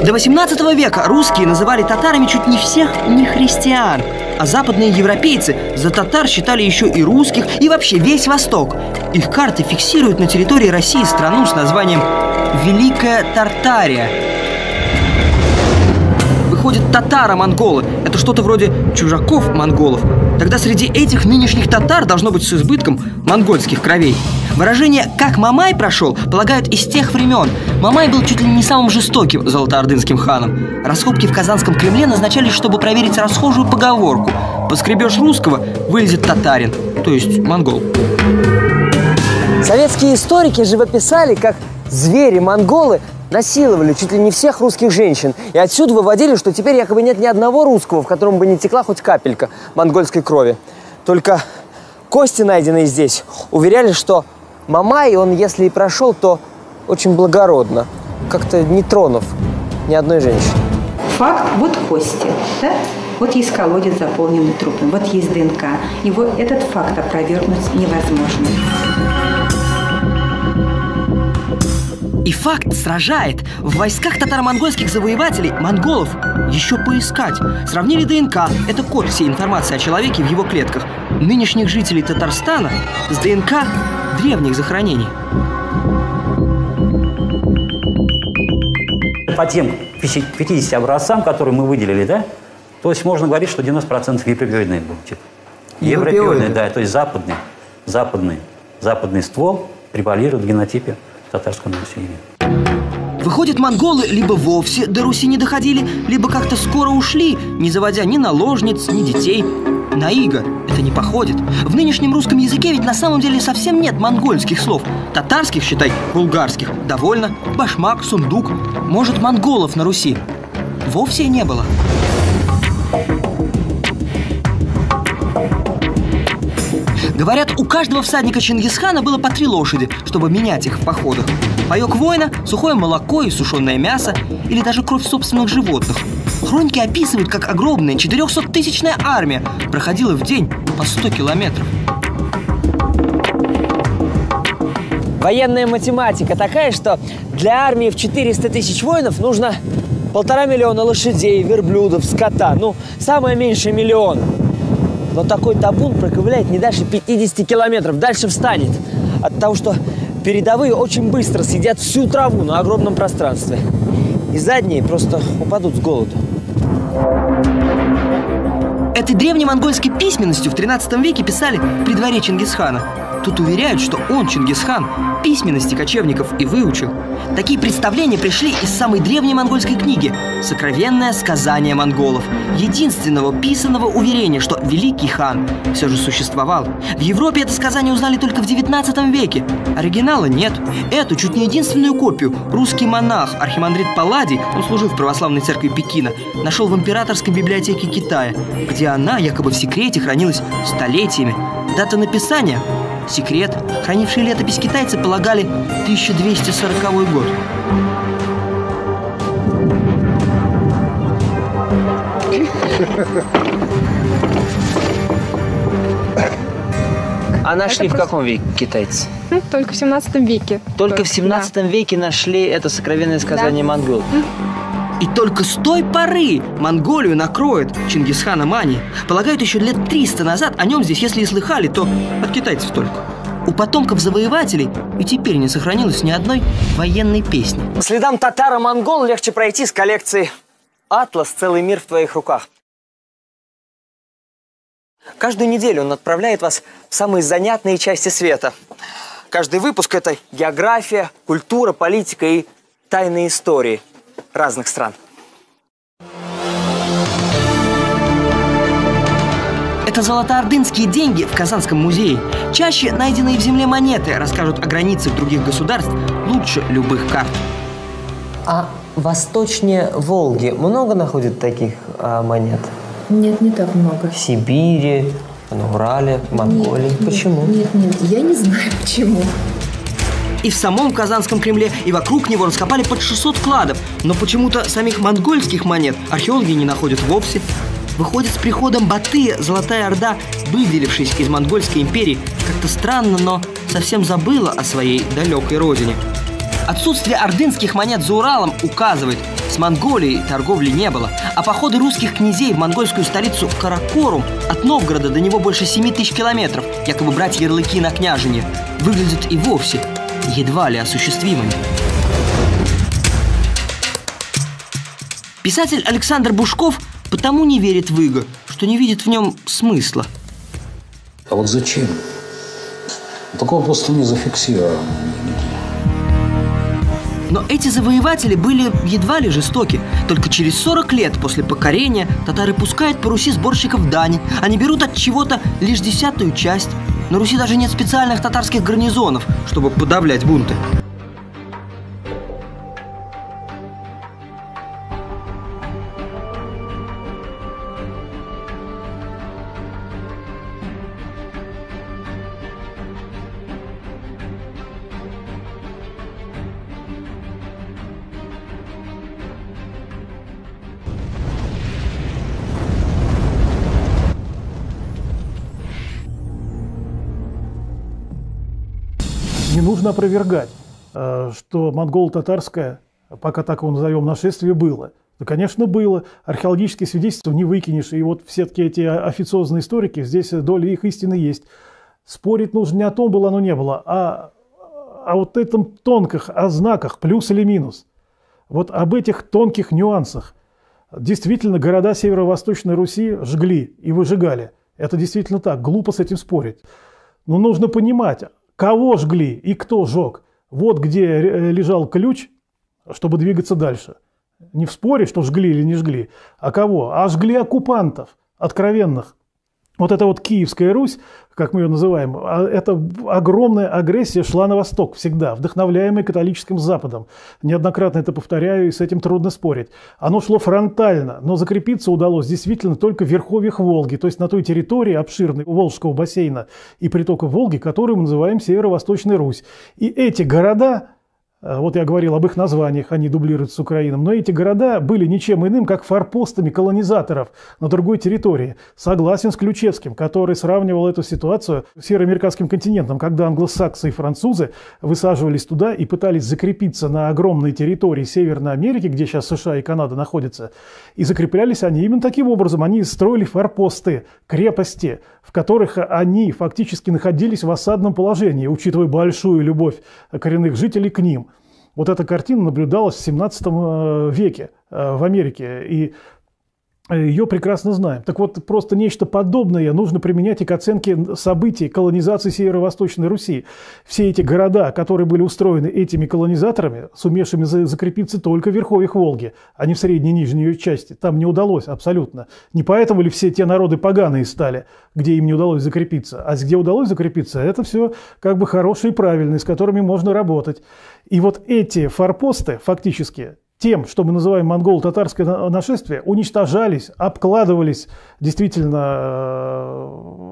До 18 века русские называли татарами чуть не всех нехристиан, а западные европейцы за татар считали еще и русских, и вообще весь Восток. Их карты фиксируют на территории России страну с названием Великая Тартария. Выходит, татаро-монголы – это что-то вроде чужаков-монголов. Тогда среди этих нынешних татар должно быть с избытком монгольских кровей. Выражение «как Мамай прошел» полагают из тех времен. Мамай был чуть ли не самым жестоким золотоордынским ханом. Раскопки в Казанском Кремле назначались, чтобы проверить расхожую поговорку: поскребешь русского – вылезет татарин, то есть монгол. Советские историки живописали, как звери-монголы насиловали чуть ли не всех русских женщин. И отсюда выводили, что теперь якобы нет ни одного русского, в котором бы не текла хоть капелька монгольской крови. Только кости, найденные здесь, уверяли, что Мамай, он если и прошел, то очень благородно, как-то не тронув ни одной женщины. Факт, вот кости, да? Вот есть колодец, заполненный трупом, вот есть ДНК. Его этот факт опровергнуть невозможно. И факт сражает. В войсках татаро-монгольских завоевателей, монголов, еще поискать. Сравнили ДНК, это код всей информации о человеке в его клетках, нынешних жителей Татарстана с ДНК древних захоронений. По тем 50 образцам, которые мы выделили, да, то есть можно говорить, что 90% европеоидный был тип. Европеоидный, да, то есть западный ствол превалирует в генотипе татарского населения. Выходит, монголы либо вовсе до Руси не доходили, либо как-то скоро ушли, не заводя ни наложниц, ни детей. На иго это не походит. В нынешнем русском языке ведь на самом деле совсем нет монгольских слов. Татарских, считай, булгарских, довольно. Башмак, сундук. Может, монголов на Руси вовсе не было. Говорят, у каждого всадника Чингисхана было по 3 лошади, чтобы менять их в походах. Паёк воина, сухое молоко и сушеное мясо, или даже кровь собственных животных. Хроники описывают, как огромная 400-тысячная армия проходила в день по 100 километров. Военная математика такая, что для армии в 400 тысяч воинов нужно 1,5 миллиона лошадей, верблюдов, скота. Ну, самое меньшее 1 миллион. Но такой табун проковыляет не дальше 50 километров, дальше встанет. От того, что передовые очень быстро съедят всю траву на огромном пространстве. И задние просто упадут с голоду. Этой древнемонгольской письменностью в 13 веке писали при дворе Чингисхана. Тут уверяют, что он, Чингисхан, письменности кочевников и выучил. Такие представления пришли из самой древней монгольской книги «Сокровенное сказание монголов», единственного писанного уверения, что великий хан все же существовал. В Европе это сказание узнали только в 19 веке. Оригинала нет. Эту чуть не единственную копию русский монах архимандрит Палладий, он служил в православной церкви Пекина, нашел в императорской библиотеке Китая, где она якобы в секрете хранилась столетиями. Дата написания – секрет. Хранившие летопись китайцы полагали 1240 год. А нашли в каком веке китайцы? Только в 17 веке. Только в 17 веке нашли это сокровенное сказание монголов. И только с той поры Монголию накроет Чингисхана Мани. Полагают, еще лет 300 назад о нем здесь, если и слыхали, то от китайцев только. У потомков завоевателей и теперь не сохранилось ни одной военной песни. По следам татаро-монгол легче пройти с коллекцией «Атлас. Целый мир в твоих руках». Каждую неделю он отправляет вас в самые занятные части света. Каждый выпуск – это география, культура, политика и тайные истории разных стран. Это золотоордынские деньги в Казанском музее. Чаще найденные в земле монеты расскажут о границах других государств лучше любых карт. А восточнее Волги много находят таких монет? Нет, не так много. В Сибири, на Урале, в Монголии. Почему? Нет, я не знаю почему. И в самом Казанском Кремле, и вокруг него раскопали под 600 кладов. Но почему-то самих монгольских монет археологи не находят вовсе. Выходит, с приходом Батыя Золотая Орда, выделившись из Монгольской империи, как-то странно, но совсем забыла о своей далекой родине. Отсутствие ордынских монет за Уралом указывает, с Монголией торговли не было, а походы русских князей в монгольскую столицу Каракорум от Новгорода до него больше 7000 километров, якобы брать ярлыки на княжение, выглядят и вовсе едва ли осуществимыми. Писатель Александр Бушков потому не верит в иго, что не видит в нем смысла. А вот зачем? Такого просто не зафиксировано. Но эти завоеватели были едва ли жестоки. Только через 40 лет после покорения татары пускают по Руси сборщиков дани. Они берут от чего-то лишь 10-ю часть. На Руси даже нет специальных татарских гарнизонов, чтобы подавлять бунты. Не нужно опровергать, что монголо-татарское, пока так его назовем, нашествие было. Да, конечно, было. Археологические свидетельства не выкинешь. И вот все-таки эти официозные историки, здесь доля их истины есть. Спорить нужно не о том, было оно не было, а о вот этом тонких, о знаках, плюс или минус. Вот об этих тонких нюансах. Действительно, города Северо-Восточной Руси жгли и выжигали. Это действительно так. Глупо с этим спорить. Но нужно понимать, кого жгли и кто жег. Вот где лежал ключ, чтобы двигаться дальше. Не в споре, что жгли или не жгли, а кого? А жгли оккупантов, откровенных. Вот эта вот Киевская Русь, как мы ее называем, это огромная агрессия шла на восток всегда, вдохновляемая католическим Западом. Неоднократно это повторяю, и с этим трудно спорить. Оно шло фронтально, но закрепиться удалось действительно только в верховьях Волги, то есть на той территории обширной Волжского бассейна и притока Волги, которую мы называем Северо-Восточной Русь. И эти города... Вот я говорил об их названиях, они дублируются с Украином. Но эти города были ничем иным, как форпостами колонизаторов на другой территории. Согласен с Ключевским, который сравнивал эту ситуацию с североамериканским континентом, когда англосаксы и французы высаживались туда и пытались закрепиться на огромной территории Северной Америки, где сейчас США и Канада находятся. И закреплялись они именно таким образом. Они строили форпосты, крепости, в которых они фактически находились в осадном положении, учитывая большую любовь коренных жителей к ним. Вот эта картина наблюдалась в 17 веке в Америке, и ее прекрасно знаем. Так вот, просто нечто подобное нужно применять и к оценке событий колонизации Северо-Восточной Руси. Все эти города, которые были устроены этими колонизаторами, сумевшими закрепиться только в верховьях Волги, а не в средней и нижней ее части, там не удалось абсолютно. Не поэтому ли все те народы поганые стали, где им не удалось закрепиться, а где удалось закрепиться, это все как бы хорошие и правильные, с которыми можно работать. И вот эти форпосты фактически тем, что мы называем монголо-татарское нашествие, уничтожались, обкладывались действительно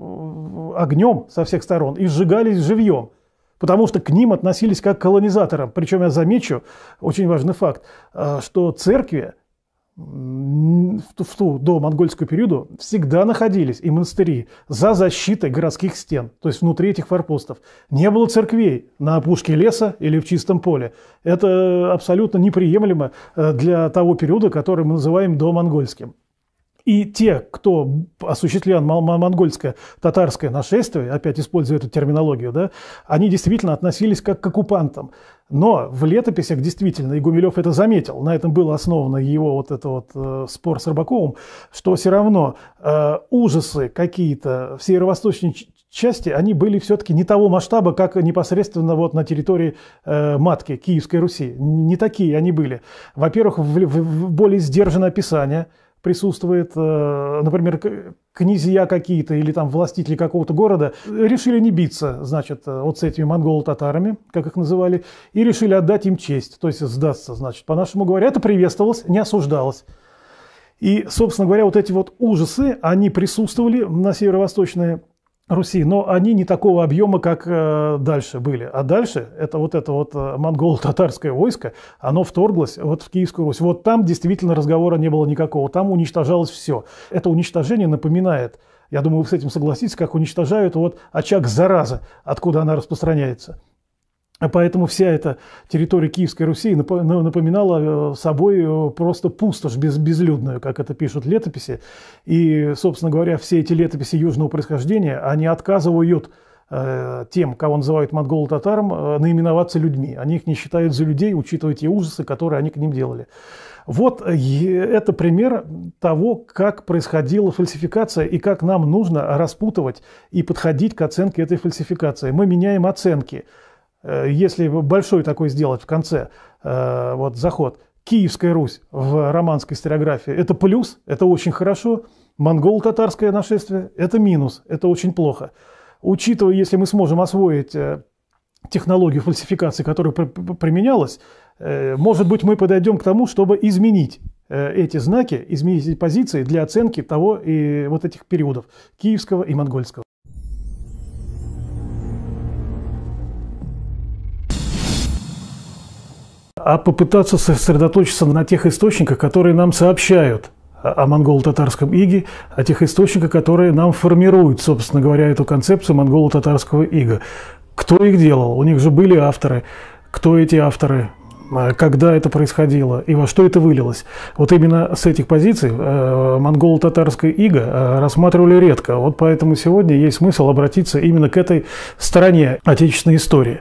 огнем со всех сторон и сжигались живьем. Потому что к ним относились как к колонизаторам. Причем я замечу, очень важный факт, что церкви в ту домонгольскую периоду всегда находились, и монастыри, за защитой городских стен, то есть внутри этих форпостов. Не было церквей на опушке леса или в чистом поле. Это абсолютно неприемлемо для того периода, который мы называем домонгольским. И те, кто осуществлял монгольское татарское нашествие, опять используя эту терминологию, да, они действительно относились как к оккупантам. Но в летописях действительно, и Гумилев это заметил, на этом был основан его вот этот вот спор с Рыбаковым, что все равно ужасы какие-то в северо-восточной части, они были все-таки не того масштаба, как непосредственно вот на территории матки Киевской Руси. Не такие они были. Во-первых, в более сдержанное описание присутствует, например, князья какие-то или там властители какого-то города решили не биться, значит, вот с этими монголо-татарами, как их называли, и решили отдать им честь, то есть сдаться, значит, по-нашему говоря, это приветствовалось, не осуждалось. И, собственно говоря, вот эти вот ужасы, они присутствовали на северо-восточной Руси, но они не такого объема, как дальше были. А дальше это вот монголо-татарское войско, оно вторглось вот в Киевскую Русь. Вот там действительно разговора не было никакого, там уничтожалось все. Это уничтожение напоминает, я думаю, вы с этим согласитесь, как уничтожают вот очаг заразы, откуда она распространяется. Поэтому вся эта территория Киевской Руси напоминала собой просто пустошь безлюдную, как это пишут летописи. И, собственно говоря, все эти летописи южного происхождения, они отказывают тем, кого называют монголо-татарам, наименоваться людьми. Они их не считают за людей, учитывая те ужасы, которые они к ним делали. Вот это пример того, как происходила фальсификация и как нам нужно распутывать и подходить к оценке этой фальсификации. Мы меняем оценки. Если большой такой сделать в конце вот заход, Киевская Русь в романской историографии – это плюс, это очень хорошо. Монголо-татарское нашествие – это минус, это очень плохо. Учитывая, если мы сможем освоить технологию фальсификации, которая применялась, может быть, мы подойдем к тому, чтобы изменить эти знаки, изменить эти позиции для оценки того и вот этих периодов – киевского и монгольского. А попытаться сосредоточиться на тех источниках, которые нам сообщают о монголо-татарском иге, о тех источниках, которые нам формируют, собственно говоря, эту концепцию монголо-татарского ига. Кто их делал? У них же были авторы. Кто эти авторы? Когда это происходило? И во что это вылилось? Вот именно с этих позиций монголо-татарское иго рассматривали редко. Вот поэтому сегодня есть смысл обратиться именно к этой стороне отечественной истории.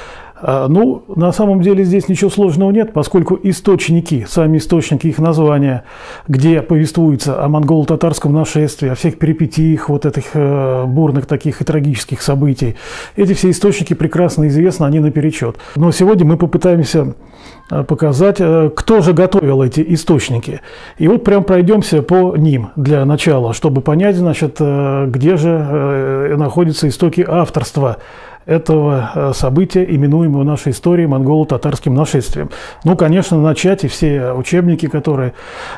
Ну, на самом деле здесь ничего сложного нет, поскольку источники, сами источники, их названия, где повествуется о монголо-татарском нашествии, о всех перипетиях вот этих бурных таких и трагических событий, эти все источники прекрасно известны, они наперечет. Но сегодня мы попытаемся показать, кто же готовил эти источники. И вот прям пройдемся по ним для начала, чтобы понять, значит, где же находятся истоки авторства этого события, именуемого в нашей истории монголо-татарским нашествием. Ну, конечно, начать, и все учебники, которые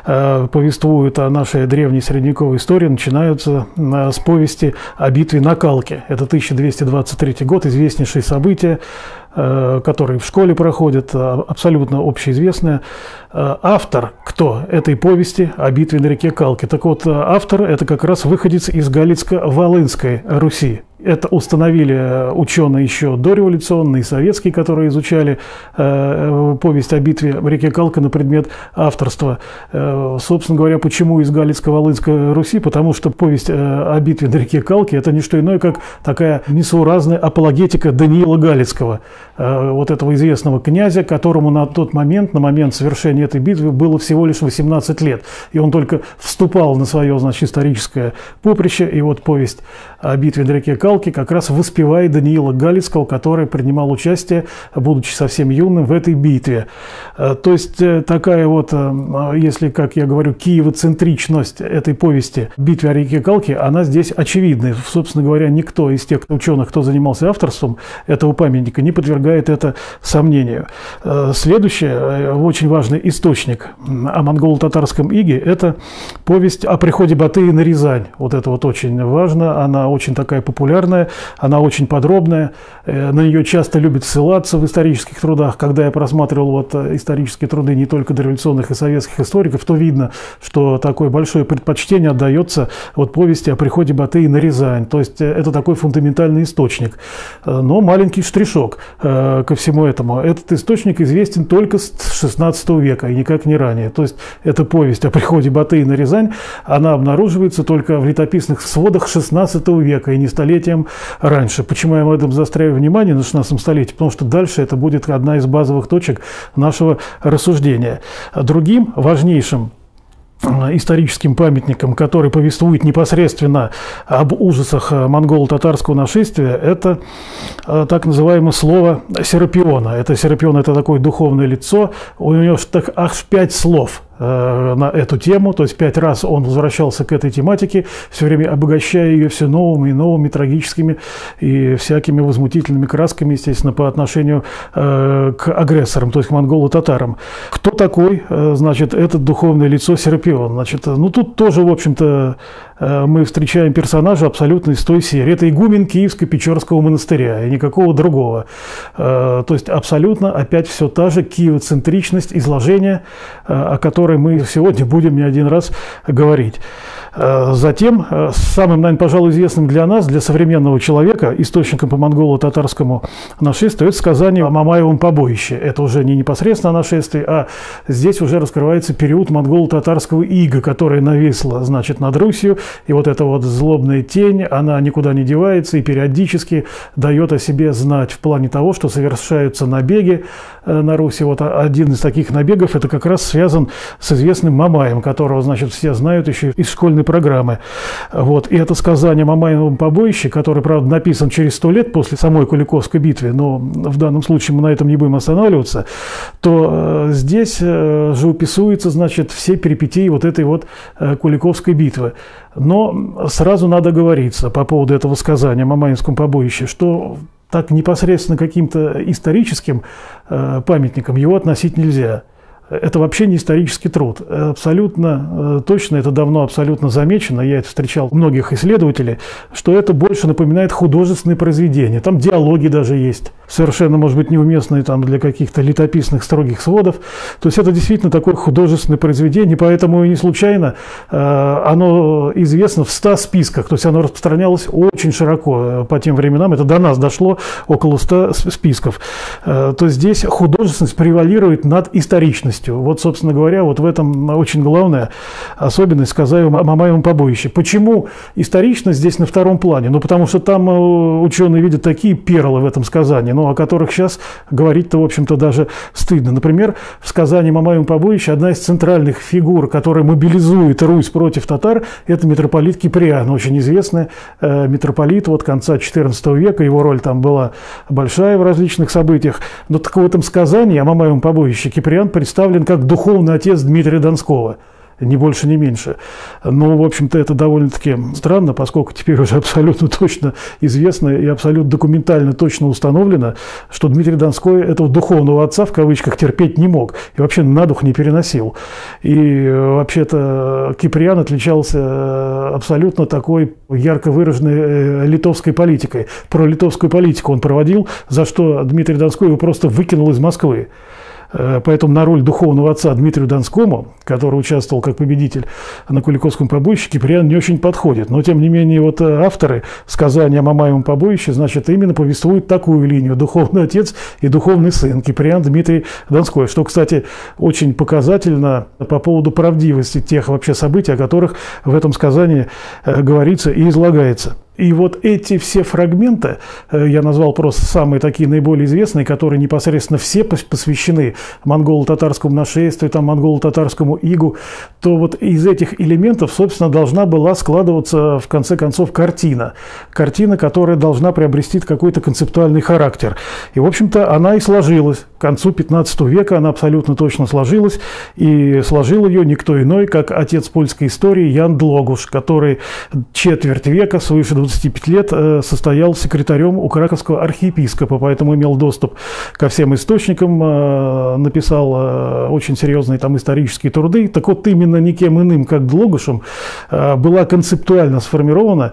повествуют о нашей древней средневековой истории, начинаются с повести о битве на Калке. Это 1223 год, известнейшее событие, которые в школе проходят, абсолютно общеизвестное. Автор кто этой повести о битве на реке Калке? Так вот, автор – это как раз выходец из Галицко-Волынской Руси. Это установили ученые еще дореволюционные, советские, которые изучали повесть о битве в реке Калка на предмет авторства. Собственно говоря, почему из Галицко-Волынской Руси? Потому что повесть о битве на реке Калки – это не что иное, как такая несуразная апологетика Даниила Галицкого, вот этого известного князя, которому на тот момент, на момент совершения этой битвы, было всего лишь 18 лет. И он только вступал на свое, значит, историческое поприще. И вот повесть о битве на реке Калки как раз воспевает Даниила Галицкого, который принимал участие, будучи совсем юным, в этой битве. То есть такая вот, если, как я говорю, киевоцентричность этой повести «Битве о реке Калки», она здесь очевидна. Собственно говоря, никто из тех ученых, кто занимался авторством этого памятника, не подвергает это сомнению. Следующий очень важный источник о монголо-татарском иге – это повесть о приходе Батыя на Рязань. Вот это вот очень важно, она очень такая популярная, она очень подробная, на нее часто любят ссылаться в исторических трудах. Когда я просматривал вот исторические труды не только дореволюционных и советских историков, то видно, что такое большое предпочтение отдается вот повести о приходе Батыя на Рязань. То есть это такой фундаментальный источник. Но маленький штришок ко всему этому. Этот источник известен только с XVI века и никак не ранее. То есть эта повесть о приходе Батыя на Рязань, она обнаруживается только в летописных сводах XVI века и не столетием раньше. Почему я в этом заостряю внимание на 16 столетии? Потому что дальше это будет одна из базовых точек нашего рассуждения. Другим важнейшим историческим памятником, который повествует непосредственно об ужасах монголо-татарского нашествия, это так называемое слово Серапиона. Это Серапион – это такое духовное лицо, у него аж 5 слов на эту тему, то есть 5 раз он возвращался к этой тематике, все время обогащая ее все новыми и новыми трагическими и всякими возмутительными красками, естественно, по отношению к агрессорам, то есть к монголо-татарам. Кто такой, значит, этот духовное лицо Серапион? Значит, ну тут тоже, в общем-то, мы встречаем персонажа абсолютно из той серии. Это игумен Киевско-Печорского монастыря и никакого другого. То есть абсолютно опять все та же киевоцентричность изложения, о которой мы сегодня будем не один раз говорить. Затем, самым, наверное, пожалуй, известным для нас, для современного человека, источником по монголо-татарскому нашествию, это сказание о Мамаевом побоище. Это уже не непосредственно нашествие, а здесь уже раскрывается период монголо-татарского ига, которое нависло, значит, над Русью. И вот эта вот злобная тень, она никуда не девается и периодически дает о себе знать в плане того, что совершаются набеги на Руси. Вот один из таких набегов, это как раз связан с известным Мамаем, которого, значит, все знают еще из школьной программы. Вот. И это сказание о Мамаевом побоище, которое, правда, написано через 100 лет после самой Куликовской битвы, но в данном случае мы на этом не будем останавливаться, то здесь живописуются, значит, все перипетии вот этой вот Куликовской битвы. Но сразу надо говориться по поводу этого сказания о Мамаевском побоище, что так непосредственно каким-то историческим памятникам его относить нельзя. Это вообще не исторический труд. Абсолютно точно, это давно абсолютно замечено, я это встречал у многих исследователей, что это больше напоминает художественные произведения. Там диалоги даже есть, совершенно, может быть, неуместные там для каких-то летописных строгих сводов. То есть это действительно такое художественное произведение, поэтому и не случайно оно известно в 100 списках. То есть оно распространялось очень широко по тем временам. Это до нас дошло около 100 списков. То есть здесь художественность превалирует над историчностью. Вот, собственно говоря, вот в этом очень главная особенность сказания о Мамаевом побоище. Почему историчность здесь на втором плане? Ну, потому что там ученые видят такие перлы в этом сказании, ну, о которых сейчас говорить-то, в общем-то, даже стыдно. Например, в сказании о Мамаевом побоище одна из центральных фигур, которая мобилизует Русь против татар, это митрополит Киприан, очень известный митрополит вот конца XIV века, его роль там была большая в различных событиях. Но так в этом сказании о Мамаевом побоище Киприан представлен как духовный отец Дмитрия Донского. Ни больше, ни меньше. Но, в общем-то, это довольно-таки странно, поскольку теперь уже абсолютно точно известно и абсолютно документально точно установлено, что Дмитрий Донской этого духовного отца, в кавычках, терпеть не мог и вообще на дух не переносил. И вообще-то Киприан отличался абсолютно такой ярко выраженной литовской политикой. Пролитовскую политику он проводил, за что Дмитрий Донской его просто выкинул из Москвы. Поэтому на роль духовного отца Дмитрию Донскому, который участвовал как победитель на Куликовском побоище, Киприан не очень подходит. Но, тем не менее, вот авторы сказания о Мамаевом побоище, значит, именно повествуют такую линию: духовный отец и духовный сын Киприан Дмитрий Донской. Что, кстати, очень показательно по поводу правдивости тех вообще событий, о которых в этом сказании говорится и излагается. И вот эти все фрагменты, я назвал просто самые такие наиболее известные, которые непосредственно все посвящены монголо-татарскому нашествию, там, монголо-татарскому игу, то вот из этих элементов, собственно, должна была складываться, в конце концов, картина. Картина, которая должна приобрести какой-то концептуальный характер. И, в общем-то, она и сложилась. К концу 15 века она абсолютно точно сложилась. И сложил ее никто иной, как отец польской истории Ян Длогуш, который четверть века, свыше 25 лет, состоял секретарем у краковского архиепископа, поэтому имел доступ ко всем источникам, написал очень серьезные там исторические труды. Так вот, именно никем иным, как Длогушем, была концептуально сформирована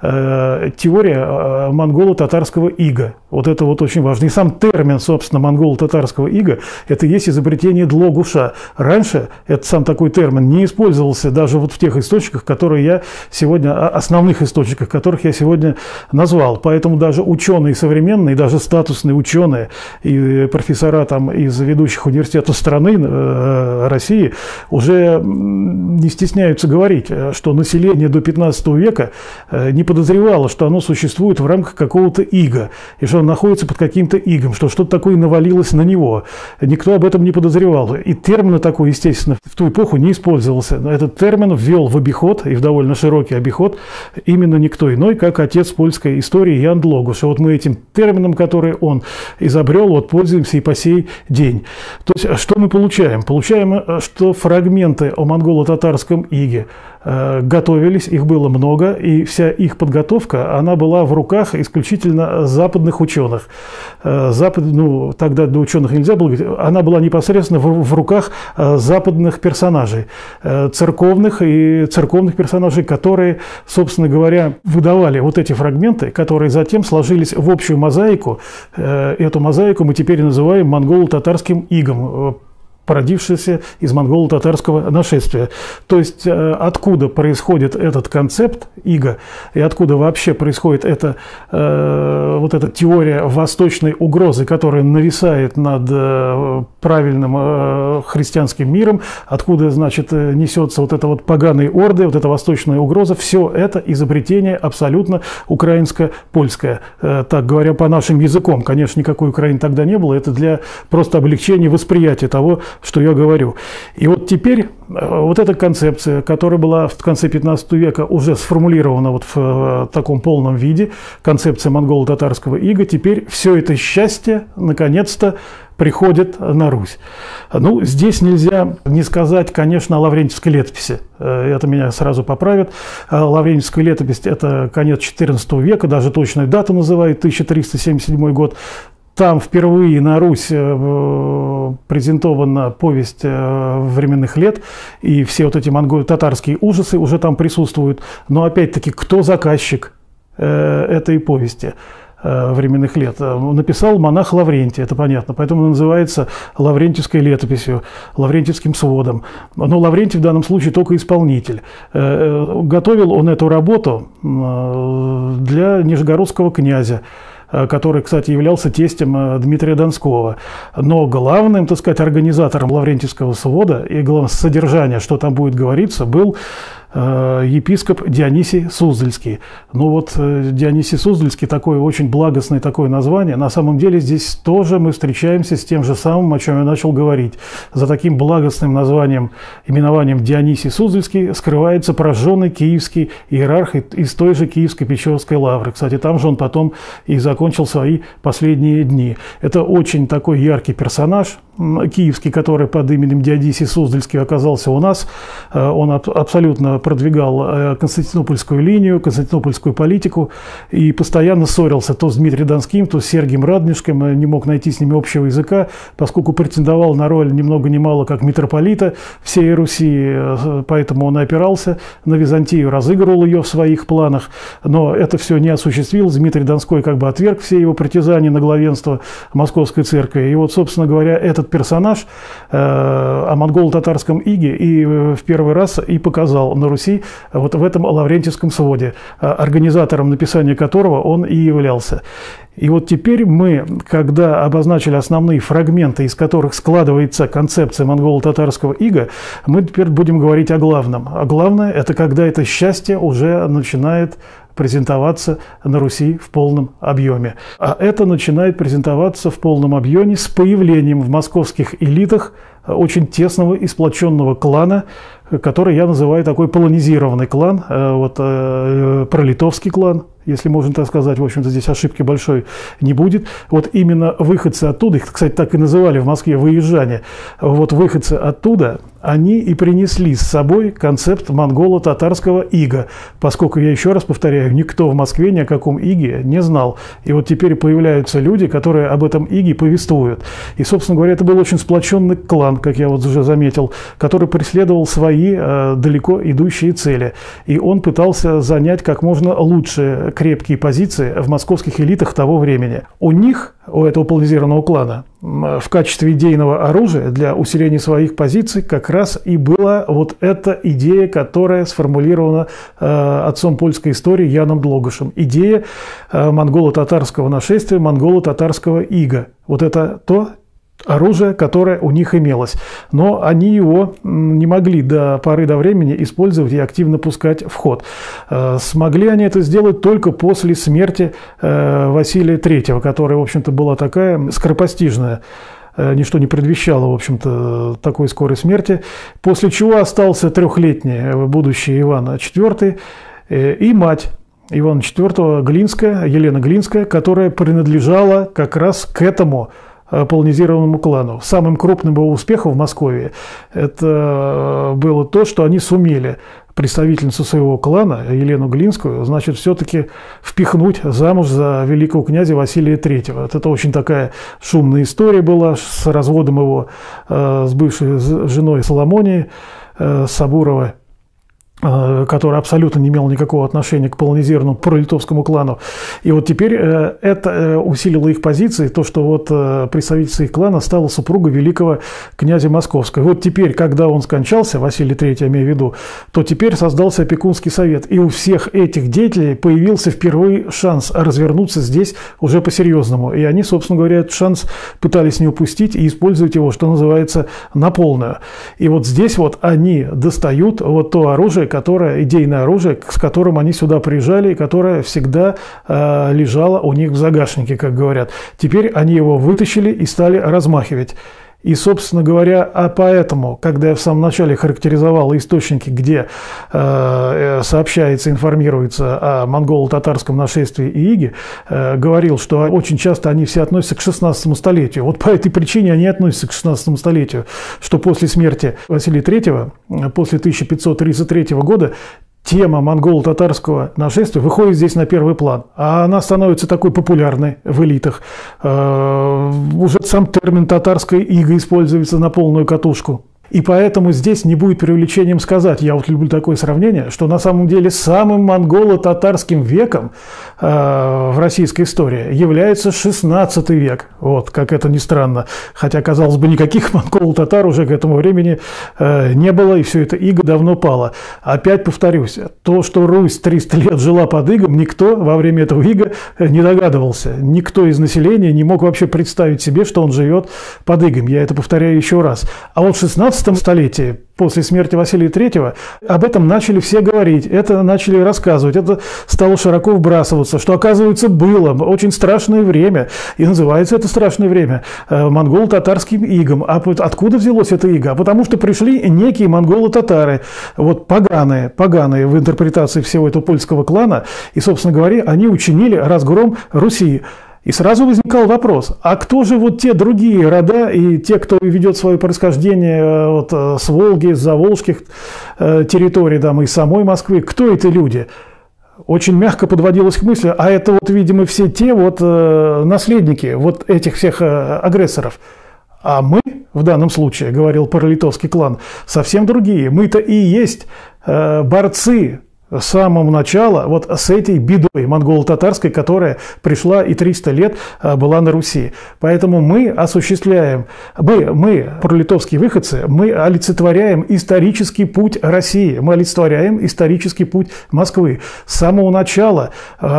теория монголо-татарского ига. Вот это вот очень важно. И сам термин, собственно, монголо-татарского ига, это и есть изобретение Длогуша. Раньше этот сам такой термин не использовался даже вот в тех источниках, которые я сегодня, основных источниках, которых я сегодня назвал. Поэтому даже ученые современные, даже статусные ученые и профессора там из ведущих университетов страны, России, уже не стесняются говорить, что население до 15 века не подозревало, что оно существует в рамках какого-то ига, и что оно находится под каким-то игом, что что-то такое навалилось на него. Никто об этом не подозревал. И термин такой, естественно, в ту эпоху не использовался. Но этот термин ввел в обиход, и в довольно широкий обиход, именно никто иной, как отец польской истории Ян Длогуш. И вот мы этим термином, который он изобрел, вот пользуемся и по сей день. То есть, что мы получаем? Получаем, что фрагменты о монголо-татарском иге готовились, их было много, и вся их подготовка, она была в руках исключительно западных ученых. Ну, тогда до ученых нельзя было говорить, она была непосредственно в руках западных персонажей, церковных персонажей, которые, собственно говоря, выдавали вот эти фрагменты, которые затем сложились в общую мозаику. Эту мозаику мы теперь называем монголо-татарским игом. породившаяся из монголо-татарского нашествия. То есть откуда происходит этот концепт иго и откуда вообще происходит эта теория восточной угрозы, которая нависает над правильным христианским миром, откуда, значит, несется вот эта вот поганая орда, вот эта восточная угроза, все это изобретение абсолютно украинско-польское. Так говоря по нашим языкам, конечно, никакой Украины тогда не было, это для просто облегчения восприятия того, что я говорю. И вот теперь вот эта концепция, которая была в конце 15 века уже сформулирована вот в таком полном виде, концепция монголо-татарского ига, теперь все это счастье наконец-то приходит на Русь. Ну, здесь нельзя не сказать, конечно, о Лаврентьевской летописи. Это меня сразу поправят. Лаврентьевская летопись – это конец XIV века, даже точную дату называют, 1377 год. Там впервые на Русь презентована повесть временных лет, и все вот эти монголо-татарские ужасы уже там присутствуют. Но опять-таки, кто заказчик этой повести временных лет? Написал монах Лаврентий, это понятно, поэтому она называется Лаврентьевской летописью, Лаврентьевским сводом. Но Лаврентий в данном случае только исполнитель. Готовил он эту работу для нижегородского князя, который, кстати, являлся тестем Дмитрия Донского. Но главным, так сказать, организатором Лаврентьевского свода и главное содержания, что там будет говориться, был епископ Дионисий Суздальский. Ну вот Дионисий Суздальский, такое очень благостное такое название. На самом деле здесь тоже мы встречаемся с тем же самым, о чем я начал говорить. За таким благостным названием, именованием Дионисий Суздальский скрывается прожженный киевский иерарх из той же Киевско-Печорской лавры. Кстати, там же он потом и закончил свои последние дни. Это очень такой яркий персонаж киевский, который под именем Дионисий Суздальский оказался у нас. Он абсолютно продвигал константинопольскую линию, константинопольскую политику и постоянно ссорился то с Дмитрием Донским, то с Сергием Радонежским, не мог найти с ними общего языка, поскольку претендовал на роль ни много ни мало как митрополита всей Руси, поэтому он опирался на Византию, разыгрывал ее в своих планах, но это все не осуществилось. Дмитрий Донской как бы отверг все его притязания на главенство Московской церкви. И вот, собственно говоря, этот персонаж о монголо-татарском иге и в первый раз и показал на Руси вот в этом Лаврентьевском своде, организатором написания которого он и являлся. И вот теперь мы, когда обозначили основные фрагменты, из которых складывается концепция монголо-татарского ига, мы теперь будем говорить о главном. А главное – это когда это счастье уже начинает презентоваться на Руси в полном объеме. А это начинает презентоваться в полном объеме с появлением в московских элитах очень тесного и сплоченного клана, который я называю такой полонизированный клан, пролитовский клан, если можно так сказать. В общем-то, здесь ошибки большой не будет. Вот именно выходцы оттуда, их, кстати, так и называли в Москве выезжане, вот выходцы оттуда, они и принесли с собой концепт монголо-татарского ига, поскольку, я еще раз повторяю, никто в Москве ни о каком иге не знал. И вот теперь появляются люди, которые об этом иге повествуют. И, собственно говоря, это был очень сплоченный клан, как я вот уже заметил, который преследовал свои далеко идущие цели. И он пытался занять как можно лучше крепкие позиции в московских элитах того времени. У них, у этого полонизированного клана, в качестве идейного оружия для усиления своих позиций как раз и была вот эта идея, которая сформулирована отцом польской истории Яном Длогушем. Идея монголо-татарского нашествия, монголо-татарского ига. Вот это то оружие, которое у них имелось. Но они его не могли до поры до времени использовать и активно пускать в ход. Смогли они это сделать только после смерти Василия III, которая, в общем-то, была такая скоропостижная. Ничто не предвещало, в общем-то, такой скорой смерти. После чего остался трехлетний будущий Иван IV и мать Ивана IV Глинская, Елена Глинская, которая принадлежала как раз к этому полонизированному клану. Самым крупным его успехом в Москве это было то, что они сумели представительницу своего клана, Елену Глинскую, значит, все-таки впихнуть замуж за великого князя Василия III. Вот это очень такая шумная история была с разводом его с бывшей женой Соломонией Сабуровой. который абсолютно не имел никакого отношения к полонизированному пролитовскому клану. И вот теперь это усилило их позиции, то, что вот представительница их клана стала супругой великого князя Московского. И вот теперь, когда он скончался, Василий III, я имею в виду, то теперь создался опекунский совет. И у всех этих деятелей появился впервые шанс развернуться здесь уже по-серьезному. И они, собственно говоря, этот шанс пытались не упустить и использовать его, что называется, на полную. И вот здесь вот они достают вот то оружие, идейное оружие, с которым они сюда приезжали, и которое всегда лежало у них в загашнике, как говорят. Теперь они его вытащили и стали размахивать. И, собственно говоря, поэтому, когда я в самом начале характеризовал источники, где сообщается, информируется о монголо-татарском нашествии и иге, говорил, что очень часто они все относятся к 16 столетию. Вот по этой причине они относятся к 16 столетию, что после смерти Василия III, после 1533 года, тема монголо-татарского нашествия выходит здесь на первый план. А она становится такой популярной в элитах. Уже сам термин «татарская ига» используется на полную катушку. И поэтому здесь не будет преувеличением сказать, я вот люблю такое сравнение, что на самом деле самым монголо-татарским веком в российской истории является 16 век. Вот, как это ни странно. Хотя, казалось бы, никаких монголо-татар уже к этому времени не было, и все это иго давно пало. Опять повторюсь, то, что Русь 300 лет жила под игом, никто во время этого ига не догадывался. Никто из населения не мог вообще представить себе, что он живет под игом. Я это повторяю еще раз. А вот в 16 столетии, после смерти Василия III, об этом начали все говорить, это начали рассказывать, это стало широко вбрасываться, что, оказывается, было очень страшное время, и называется это страшное время монголо-татарским игом. А откуда взялось это иго? А потому что пришли некие монголо-татары, вот поганые в интерпретации всего этого польского клана, и, собственно говоря, они учинили разгром Руси. И сразу возникал вопрос, а кто же вот те другие рода и те, кто ведет свое происхождение вот, с Волги, с заволжских территорий, там, из самой Москвы, кто эти люди? Очень мягко подводилось к мысли, а это вот, видимо, все те вот наследники вот этих всех агрессоров. А мы, в данном случае, говорил пролитовский клан, совсем другие. Мы-то и есть борцы с самого начала вот с этой бедой монголо-татарской, которая пришла и 300 лет была на Руси. Поэтому мы осуществляем, мы пролитовские выходцы, мы олицетворяем исторический путь России, мы олицетворяем исторический путь Москвы. С самого начала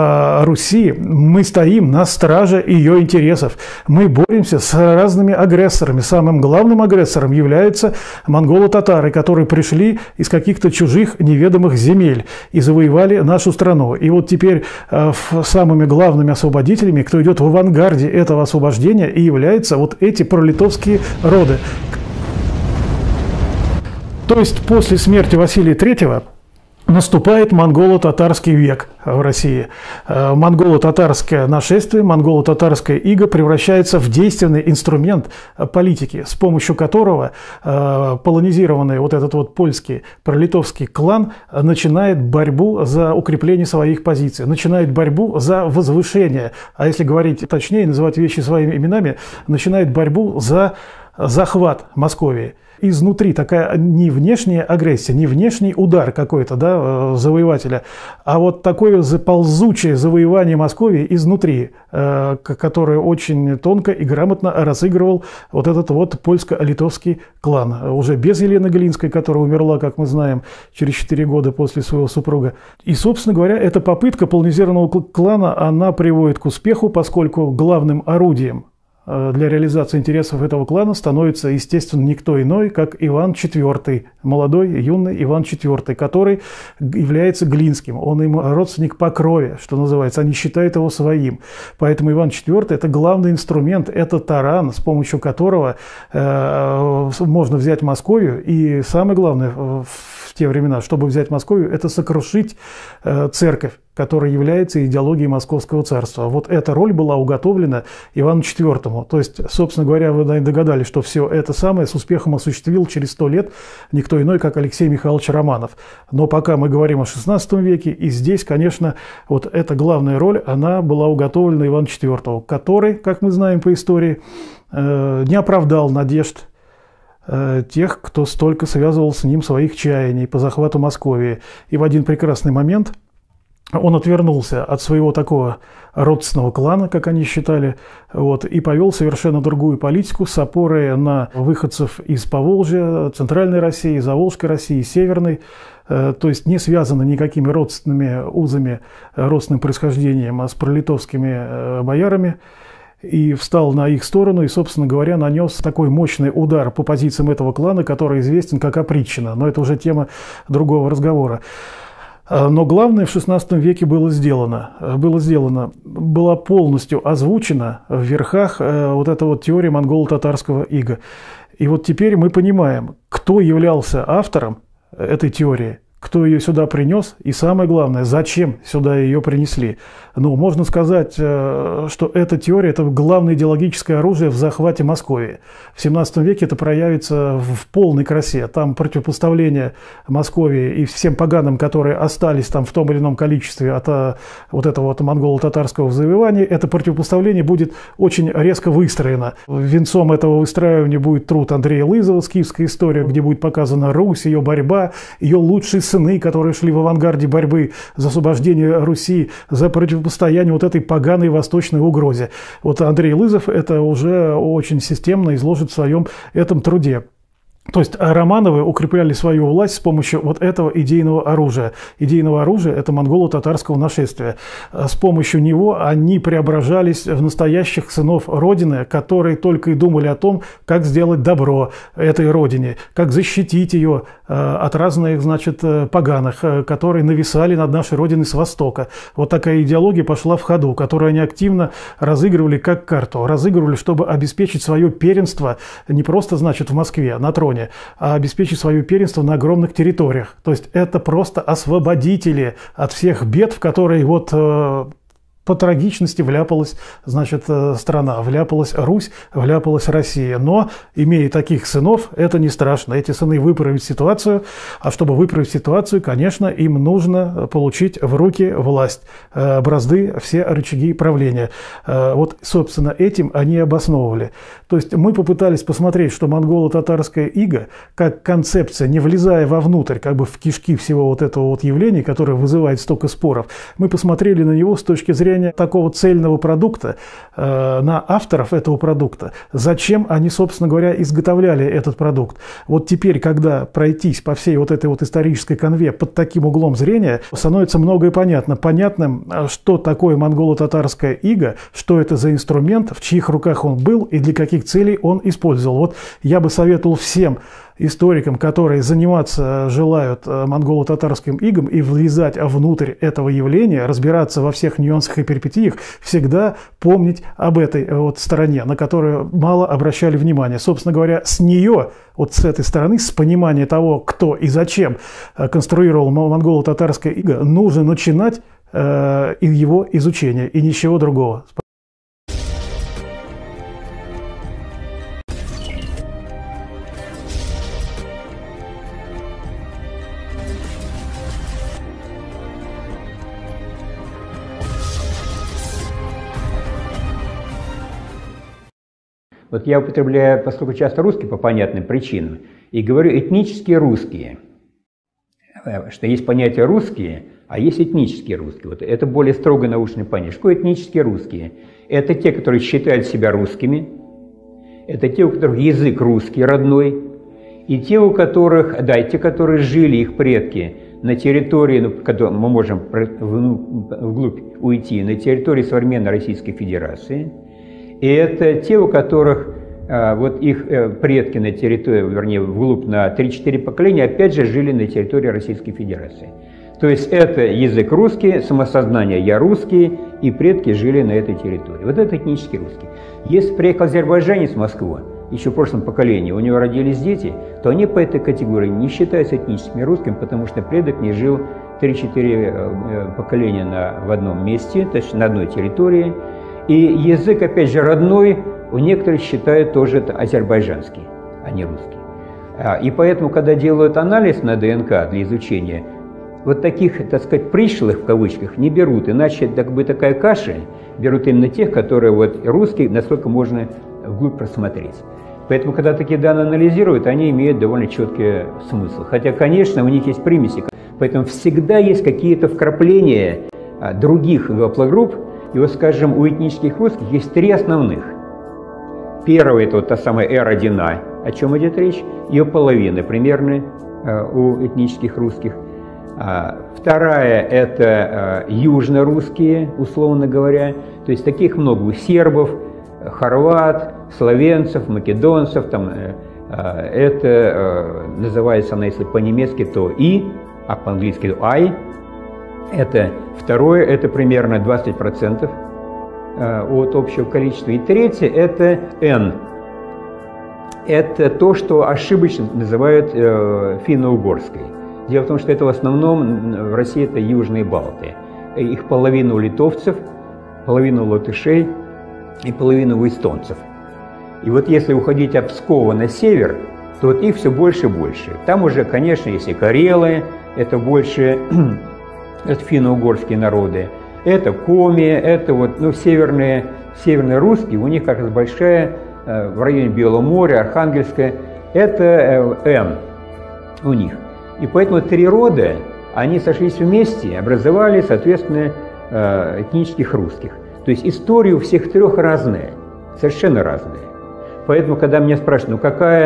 Руси мы стоим на страже ее интересов. Мы боремся с разными агрессорами. Самым главным агрессором являются монголо-татары, которые пришли из каких-то чужих неведомых земель и завоевали нашу страну. И вот теперь самыми главными освободителями, кто идет в авангарде этого освобождения, и являются вот эти пролитовские роды. То есть после смерти Василия III наступает монголо-татарский век в России. Монголо-татарское нашествие, монголо-татарская ига превращается в действенный инструмент политики, с помощью которого полонизированный вот этот вот польский пролитовский клан начинает борьбу за укрепление своих позиций, начинает борьбу за возвышение, а если говорить точнее, называть вещи своими именами, начинает борьбу за захват Московии. Изнутри такая не внешняя агрессия, не внешний удар какой-то, да, завоевателя, а вот такое ползучее завоевание Московии изнутри, которое очень тонко и грамотно разыгрывал вот этот вот польско-литовский клан. Уже без Елены Глинской, которая умерла, как мы знаем, через 4 года после своего супруга. И, собственно говоря, эта попытка полонизированного клана, она приводит к успеху, поскольку главным орудием для реализации интересов этого клана становится, естественно, никто иной, как Иван IV, молодой, юный Иван IV, который является Глинским. Он им родственник по крови, что называется, они считают его своим. Поэтому Иван IV – это главный инструмент, это таран, с помощью которого можно взять Московию. И самое главное в те времена, чтобы взять Московию, это сокрушить церковь, которая является идеологией Московского царства. Вот эта роль была уготовлена Ивану IV. То есть, собственно говоря, вы, наверное, догадались, что все это самое с успехом осуществил через 100 лет никто иной, как Алексей Михайлович Романов. Но пока мы говорим о XVI веке, и здесь, конечно, вот эта главная роль, она была уготовлена Ивану IV, который, как мы знаем по истории, не оправдал надежд тех, кто столько связывал с ним своих чаяний по захвату Московии. И в один прекрасный момент он отвернулся от своего такого родственного клана, как они считали, и повел совершенно другую политику с опорой на выходцев из Поволжья, Центральной России, Заволжской России, Северной, то есть не связаны никакими родственными узами, родственным происхождением с пролитовскими боярами, и встал на их сторону и, собственно говоря, нанес такой мощный удар по позициям этого клана, который известен как опричнина. Но это уже тема другого разговора. Но главное в XVI веке было сделано. Была полностью озвучена в верхах вот эта вот теория монголо-татарского ига. И вот теперь мы понимаем, кто являлся автором этой теории, кто ее сюда принес, и самое главное, зачем сюда ее принесли. Ну, можно сказать, что эта теория – это главное идеологическое оружие в захвате Московии. В XVII веке это проявится в полной красе. Там противопоставление Московии и всем поганам, которые остались там в том или ином количестве от вот этого вот монголо-татарского завоевания, это противопоставление будет очень резко выстроено. Венцом этого выстраивания будет труд Андрея Лызова «Скифская история», где будет показана Русь, ее борьба, ее лучшие сыны, которые шли в авангарде борьбы за освобождение Руси, за противопоставление вот этой поганой восточной угрозе. Вот Андрей Лызов это уже очень системно изложит в своем этом труде. То есть Романовы укрепляли свою власть с помощью вот этого идейного оружия. Идейного оружия – это монголо-татарского нашествия. С помощью него они преображались в настоящих сынов Родины, которые только и думали о том, как сделать добро этой Родине, как защитить ее от разных, значит, поганых, которые нависали над нашей Родиной с востока. Вот такая идеология пошла в ходу, которую они активно разыгрывали как карту. Разыгрывали, чтобы обеспечить свое первенство не просто, значит, в Москве, на троне, а обеспечить свое первенство на огромных территориях. То есть это просто освободители от всех бед, в которые вот по трагичности вляпалась, значит, страна, вляпалась Русь, вляпалась Россия. Но, имея таких сынов, это не страшно. Эти сыны выправят ситуацию, а чтобы выправить ситуацию, конечно, им нужно получить в руки власть, бразды, все рычаги правления. Вот, собственно, этим они обосновывали. То есть мы попытались посмотреть, что монголо-татарская ига, как концепция, не влезая вовнутрь, как бы в кишки всего вот этого вот явления, которое вызывает столько споров, мы посмотрели на него с точки зрения такого цельного продукта, на авторов этого продукта, зачем они, собственно говоря, изготовляли этот продукт. Вот теперь, когда пройтись по всей вот этой вот исторической канве под таким углом зрения, становится многое понятно. Понятным, что такое монголо-татарская ига, что это за инструмент, в чьих руках он был и для каких целей он использовал. Вот я бы советовал всем историкам, которые заниматься желают монголо-татарским игом и влезать внутрь этого явления, разбираться во всех нюансах и перипетиях, всегда помнить об этой вот стороне, на которую мало обращали внимание. Собственно говоря, с нее, вот с этой стороны, с понимания того, кто и зачем конструировал монголо-татарское иго, нужно начинать его изучение и ничего другого. Вот я употребляю, поскольку часто русский по понятным причинам, и говорю этнические русские, что есть понятие русские, а есть этнические русские. Вот это более строго научное понятие. Что этнические русские? Это те, которые считают себя русскими, это те, у которых язык русский родной, и те, у которых, да, и те, которые жили, их предки, на территории, ну, когда мы можем вглубь уйти, на территории современной Российской Федерации. И это те, у которых вот их предки на территории, вернее, вглубь на 3-4 поколения, опять же, жили на территории Российской Федерации. То есть это язык русский, самосознание «я русский», и предки жили на этой территории. Вот это этнический русский. Если приехал азербайджанец в Москву, еще в прошлом поколении, у него родились дети, то они по этой категории не считаются этническими русскими, потому что предок не жил 3-4 поколения в одном месте, точнее, на одной территории. И язык, опять же, родной, у некоторых считают тоже это азербайджанский, а не русский. И поэтому, когда делают анализ на ДНК для изучения, вот таких, так сказать, пришлых, в кавычках, не берут, иначе как бы такая каша, берут именно тех, которые вот русские, насколько можно вглубь просмотреть. Поэтому, когда такие данные анализируют, они имеют довольно четкий смысл. Хотя, конечно, у них есть примеси, поэтому всегда есть какие-то вкрапления других гаплогрупп. И вот, скажем, у этнических русских есть три основных. Первая – это вот та самая R1A, о чем идет речь, ее половина примерно у этнических русских. Вторая – это южнорусские, условно говоря, то есть таких много у сербов, хорват, словенцев, македонцев, там, это называется она, если по-немецки, то «и», а по-английски то «I». Это второе, это примерно 20% от общего количества. И третье – это «N». Это то, что ошибочно называют финно-угорской. Дело в том, что это в основном в России это южные балты. Их половина у литовцев, половина у латышей и половина у эстонцев. И вот если уходить от Пскова на север, то вот их все больше и больше. Там уже, конечно, есть и карелы, это больше это финно-угорские народы, это коми, это вот, ну, северные русские, у них как раз большая в районе Белого моря, Архангельская, это Н у них. И поэтому три рода, они сошлись вместе, образовали, соответственно, этнических русских. То есть история у всех трех разная, совершенно разная. Поэтому, когда меня спрашивают,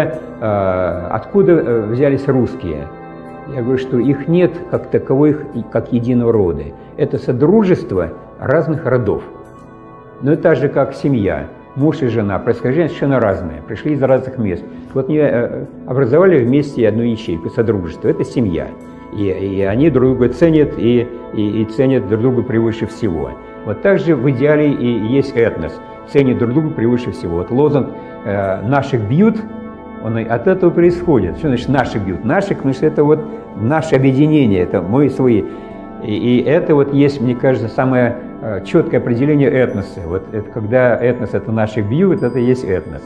ну откуда взялись русские, я говорю, что их нет как таковых, как единого рода. Это содружество разных родов. Но это так же, как семья. Муж и жена, происхождение совершенно разное, пришли из разных мест. Вот они образовали вместе одну ячейку, содружество. Это семья. И они друг друга ценят и ценят друг друга превыше всего. Вот так же в идеале и есть этнос. Ценят друг друга превыше всего. Вот лозунг «наших бьют», он от этого происходит. Что значит «наших бьют»? Наших, потому что это вот наше объединение, это мы свои. И это вот есть, мне кажется, самое четкое определение этноса. Вот это, когда этнос – это наших бьют, это и есть этнос.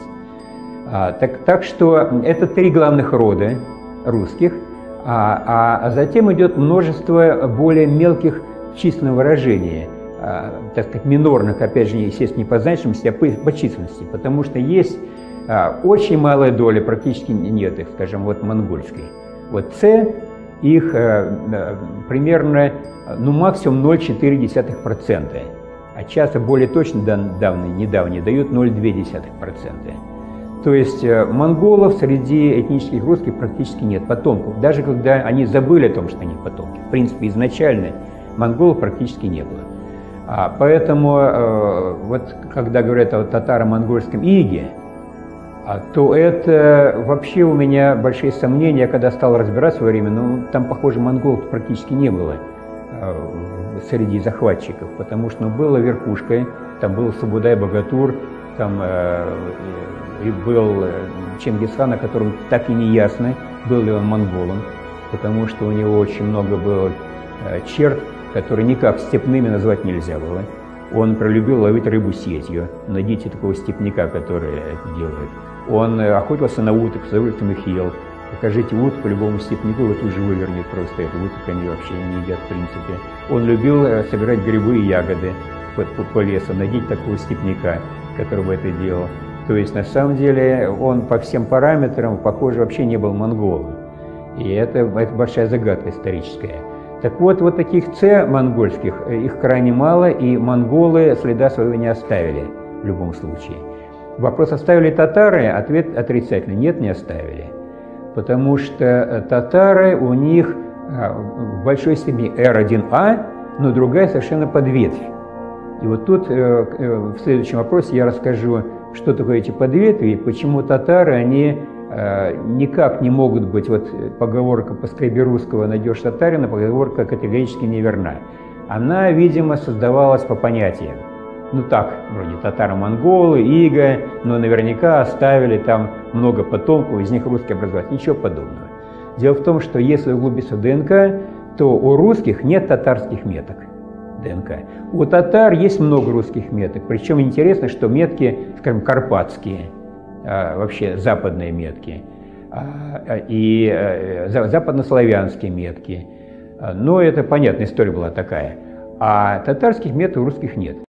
Так что это три главных рода русских, а затем идет множество более мелких в численном выражении, так сказать, минорных, опять же, естественно, не по значимости, а по численности, потому что есть очень малая доля, практически нет их, скажем, вот монгольской. Вот С, их примерно, ну, максимум 0,4%, а часто более точно недавние дают 0,2%. То есть монголов среди этнических русских практически нет, потомков. Даже когда они забыли о том, что они потомки. В принципе, изначально монголов практически не было. Поэтому вот когда говорят о татаро-монгольском иге, то это вообще у меня большие сомнения. Я когда стал разбирать в свое время, ну, там, похоже, монголов практически не было среди захватчиков, потому что было верхушкой, там был Субудай-Богатур, там и был Чингисхан, о котором так и не ясно, был ли он монголом, потому что у него очень много было черт, которые никак степными назвать нельзя было. Он пролюбил ловить рыбу сетью. Найдите такого степняка, который это делает. Он охотился на уток, с удовольствием их ел. Покажите утку любому степняку, его тут же вывернет просто. Это уток они вообще не едят, в принципе. Он любил собирать грибы и ягоды по лесу. Найдите такого степняка, который бы это делал. То есть, на самом деле, он по всем параметрам, похоже, вообще не был монголом. И это большая загадка историческая. Так вот, вот таких С монгольских, их крайне мало, и монголы следа своего не оставили в любом случае. Вопрос, оставили татары? Ответ отрицательный. Нет, не оставили. Потому что татары, у них в большой степени R1A, но другая совершенно подветвь. И вот тут в следующем вопросе я расскажу, что такое эти подветви, почему татары, они никак не могут быть, вот поговорка «поскреби русского, найдешь татарина», поговорка категорически неверна. Она, видимо, создавалась по понятиям. Ну так, вроде татаро-монголы, иго, но наверняка оставили там много потомков, из них русские образовать. Ничего подобного. Дело в том, что если углубиться в ДНК, то у русских нет татарских меток ДНК. У татар есть много русских меток. Причем интересно, что метки, скажем, карпатские, вообще западные метки, и западнославянские метки. Но это понятная история была такая. А татарских меток у русских нет.